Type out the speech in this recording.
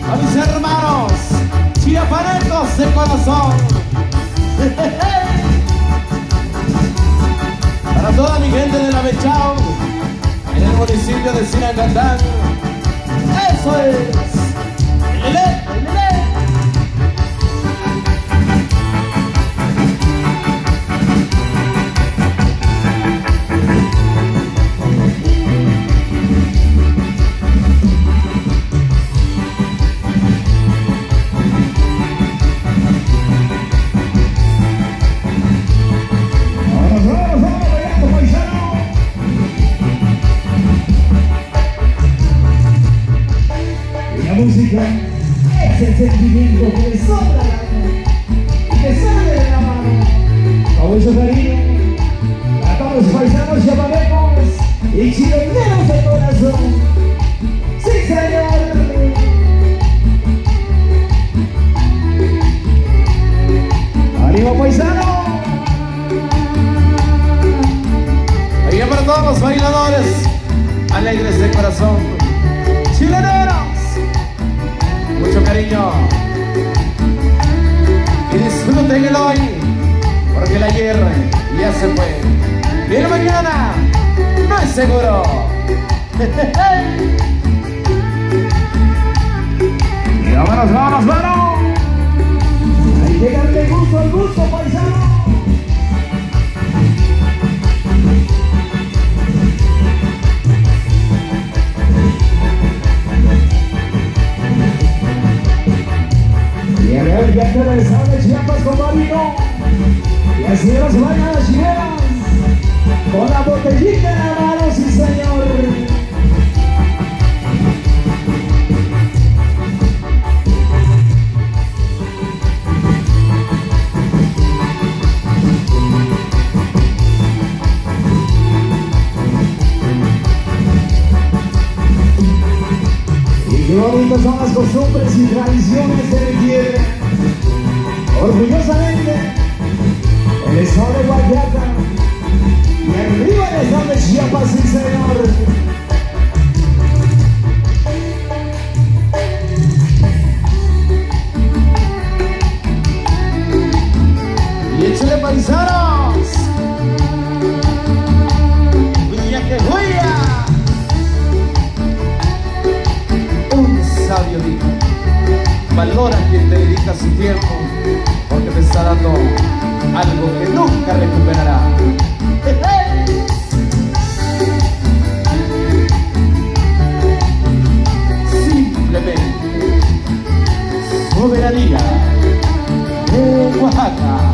A mis hermanos chiapanecos de corazón. Para toda mi gente de la Bechao, en el municipio de Sinacantán. Eso es. ¡Lele! Música es el sentimiento que le sobra la mano y que sale de la mano. Con mucho cariño a todos los paisanos chapanecos y chilenos de corazón. ¡Sí, señor! ¡Arriba, paisano! Ahí para todos los bailadores alegres de corazón, chileneros. Mucho cariño y disfruten el hoy, porque el ayer ya se fue y el mañana no es seguro. Y vámonos, vámonos, vámonos. Hay que darle gusto al gusto, paisano. Y a ver, ya que les sale Chiapas con Marino. Y así nos van a las chilenas con la botellita en la mano, sí señor. Y qué bonitas son las costumbres y tradiciones de mi tierra. Orgullosamente, el estado de Guayata y arriba el estado de Chiapas, sí señor. Y échale paisanos, huya que huya. Un sabio dijo: valora quien te dedica su tiempo, porque te está dando algo que nunca recuperará. Simplemente soberanía de Oaxaca.